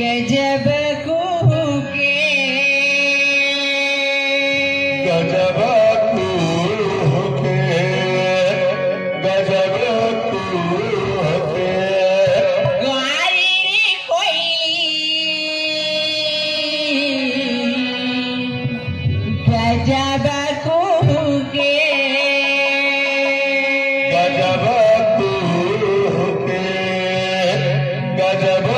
गजब कूके गजब कूके गजब कूके ग्वारी रे कोयली गजब कूके गजब कूके गजब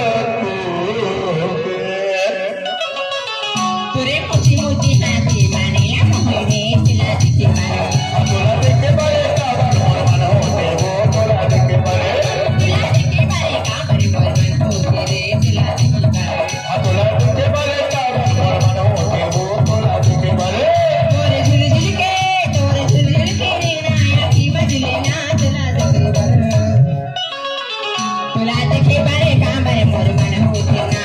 तुरे मोती मोती हाथी माने मोहरे तिला दिखे मारे तोला देखे बारे काबर मोर मन होते वो तोला देखे बारे तिला दिखे मारे काबर मोर मन होते रे तिला दिखे मारे तोला देखे बारे काबर मोर मन होते वो तोला देखे बारे तोरे झुलझुल के रे नाया की बजले ना तिला दिखे बारे तुला दिखे बारे काबर मोर मन होते ना